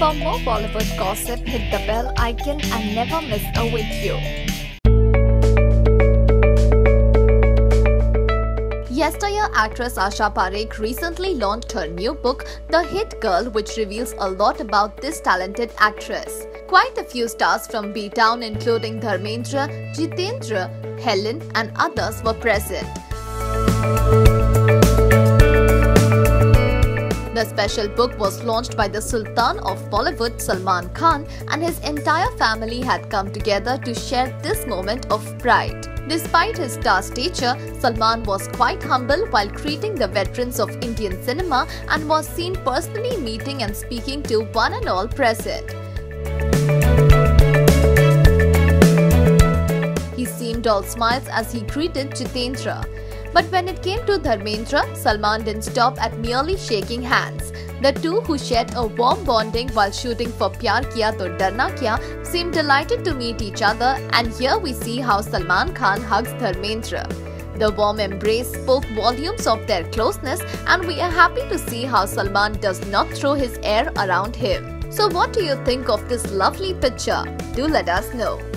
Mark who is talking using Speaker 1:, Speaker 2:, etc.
Speaker 1: For more Bollywood gossip, hit the bell icon and never miss a video. Yesteryear actress Asha Parekh recently launched her new book, The Hit Girl, which reveals a lot about this talented actress. Quite a few stars from B-Town including Dharmendra, Jitendra, Helen and others were present. The special book was launched by the Sultan of Bollywood, Salman Khan, and his entire family had come together to share this moment of pride. Despite his star stature, Salman was quite humble while greeting the veterans of Indian cinema and was seen personally meeting and speaking to one and all present. He seemed all smiles as he greeted Jitendra. But when it came to Dharmendra, Salman didn't stop at merely shaking hands. The two, who shared a warm bonding while shooting for Pyar Kiya To Darna Kya, seemed delighted to meet each other, and here we see how Salman Khan hugs Dharmendra. The warm embrace spoke volumes of their closeness, and we are happy to see how Salman does not throw his air around him. So what do you think of this lovely picture? Do let us know.